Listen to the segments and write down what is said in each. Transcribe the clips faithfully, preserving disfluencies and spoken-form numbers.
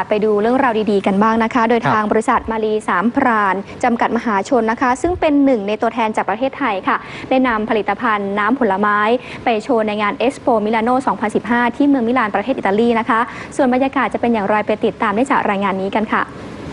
ไปดูเรื่องราวดีๆกันบ้างนะคะโดยทางบริษัทมาลีสามพรานจำกัดมหาชนนะคะซึ่งเป็นหนึ่งในตัวแทนจากประเทศไทยค่ะได้นำผลิตภัณฑ์น้ำผลไม้ไปโชว์ในงาน Expo Milano สองพันสิบห้า ที่เมืองมิลานประเทศอิตาลีนะคะส่วนบรรยากาศจะเป็นอย่างไรไปติดตามได้จากรายงานนี้กันค่ะ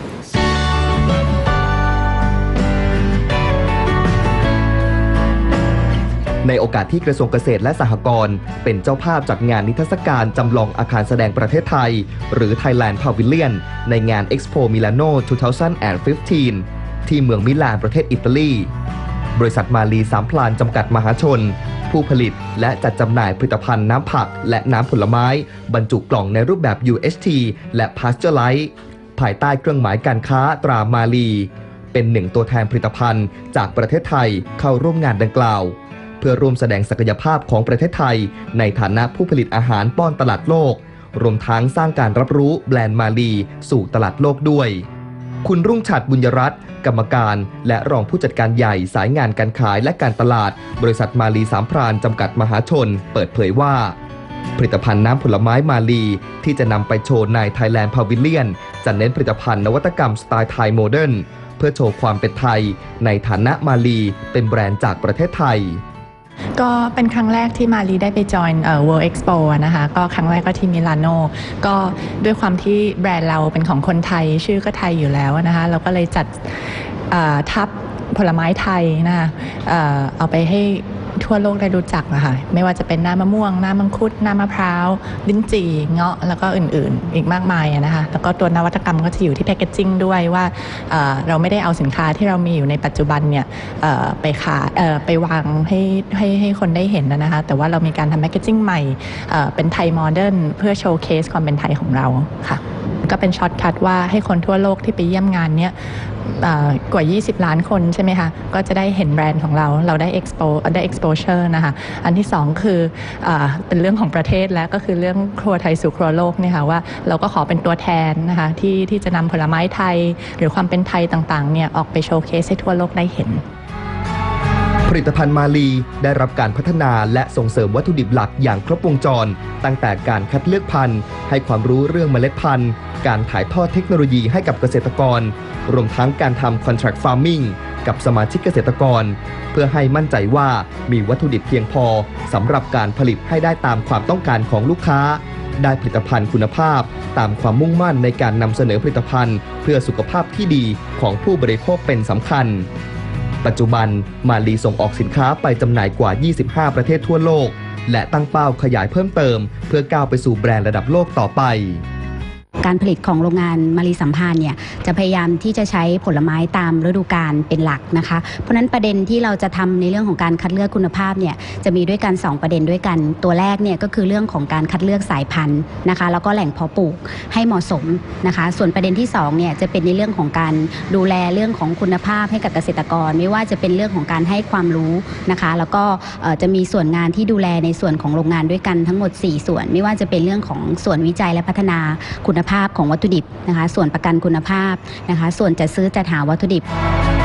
ในโอกาสที่กระทรวงเกษตรและสหกรณ์เป็นเจ้าภาพจัดงานนิทรรศการจำลองอาคารแสดงประเทศไทยหรือ Thailand Pavilion ในงาน Expo Milano สองพันสิบห้า ที่เมืองมิลานประเทศอิตาลีบริษัทมาลีสามพลานจำกัดมหาชนผู้ผลิตและจัดจำหน่ายผลิตภัณฑ์น้ำผักและน้ำผลไม้บรรจุกล่องในรูปแบบ ยู เอช ที และ Pasteurize ภายใต้เครื่องหมายการค้าตรามาลีเป็นหนึ่งตัวแทนผลิตภัณฑ์จากประเทศไทยเข้าร่วมงานดังกล่าวเพื่อร่วมแสดงศักยภาพของประเทศไทยในฐานะผู้ผลิตอาหารป้อนตลาดโลกรวมทั้งสร้างการรับรู้แบรนด์มาลีสู่ตลาดโลกด้วยคุณรุ่งฉัตรบุญยรัตน์กรรมการและรองผู้จัดการใหญ่สายงานการขายและการตลาดบริษัทมาลีสามพรานจำกัดมหาชนเปิดเผยว่าผลิตภัณฑ์น้ำผลไม้มาลีที่จะนำไปโชว์ใน Thailand Pavilion จะเน้นผลิตภัณฑ์นวัตกรรมสไตล์ไทยโมเดิร์นเพื่อโชว์ความเป็นไทยในฐานะมาลีเป็นแบรนด์จากประเทศไทยก็เป็นครั้งแรกที่มาลีได้ไปจอยเอ่อ World Expo นะคะก็ครั้งแรกก็ที่มิลานโนก็ด้วยความที่แบรนด์เราเป็นของคนไทยชื่อก็ไทยอยู่แล้วนะคะเราก็เลยจัดทับผลไม้ไทยนะคะเอ่อเอาไปให้ทั่วโลกได้รู้จักนะคะไม่ว่าจะเป็นน้ำมะม่วงน้ำมังคุดน้ำมะพร้าวลิ้นจี่เงาะแล้วก็อื่นๆอีกมากมายนะคะแล้วก็ตัวนวัตกรรมก็จะอยู่ที่แพคเกจจิ้งด้วยว่าเอ่อเราไม่ได้เอาสินค้าที่เรามีอยู่ในปัจจุบันเนี่ยเอ่อไปขายเอ่อไปวางให้ให้ให้คนได้เห็นนะคะแต่ว่าเรามีการทำแพคเกจจิ้งใหม่เอ่อเป็นไทยโมเดิร์นเพื่อโชว์เคสความเป็นไทยของเราค่ะก็เป็นช็อตคัทว่าให้คนทั่วโลกที่ไปเยี่ยมงานเนี้ยกว่ายี่สิบล้านคนใช่ไหมคะก็จะได้เห็นแบรนด์ของเราเราได้ expo ได้ exposure นะคะอันที่สองคือเอ่อเป็นเรื่องของประเทศแล้วก็คือเรื่องครัวไทยสู่ครัวโลกเนี่ยค่ะว่าเราก็ขอเป็นตัวแทนนะคะที่ที่จะนำผลไม้ไทยหรือความเป็นไทยต่างๆเนี่ยออกไปโชว์เคสให้ทั่วโลกได้เห็นผลิตภัณฑ์มาลีได้รับการพัฒนาและส่งเสริมวัตถุดิบหลักอย่างครบวงจรตั้งแต่การคัดเลือกพันธุ์ให้ความรู้เรื่องเมล็ดพันธุ์การถ่ายทอดเทคโนโลยีให้กับเกษตรกรรวมทั้งการทำ contract farming กับสมาชิกเกษตรกรเพื่อให้มั่นใจว่ามีวัตถุดิบเพียงพอสำหรับการผลิตให้ได้ตามความต้องการของลูกค้าได้ผลิตภัณฑ์คุณภาพตามความมุ่งมั่นในการนำเสนอผลิตภัณฑ์เพื่อสุขภาพที่ดีของผู้บริโภคเป็นสำคัญปัจจุบันมาลีส่งออกสินค้าไปจำหน่ายกว่ายี่สิบห้าประเทศทั่วโลกและตั้งเป้าขยายเพิ่มเติมเพื่อก้าวไปสู่แบรนด์ระดับโลกต่อไปการผลิตของโรงงานมาลีสัมพันธ์เนี่ยจะพยายามที่จะใช้ผลไม้ตามฤดูกาลเป็นหลักนะคะเพราะนั้นประเด็นที่เราจะทำในเรื่องของการคัดเลือกคุณภาพเนี่ยจะมีด้วยกันสองประเด็นด้วยกันตัวแรกเนี่ยก็คือเรื่องของการคัดเลือกสายพันธุ์นะคะแล้วก็แหล่งเพาะปลูกให้เหมาะสมนะคะส่วนประเด็นที่สองเนี่ยจะเป็นในเรื่องของการดูแลเรื่องของคุณภาพให้กับเกษตรกรไม่ว่าจะเป็นเรื่องของการให้ความรู้นะคะแล้วก็จะมีส่วนงานที่ดูแลในส่วนของโรงงานด้วยกันทั้งหมดสี่ส่วนไม่ว่าจะเป็นเรื่องของส่วนวิจัยและพัฒนาคุณภาพของวัตถุดิบนะคะส่วนประกันคุณภาพนะคะส่วนจัดซื้อจัดหาวัตถุดิบ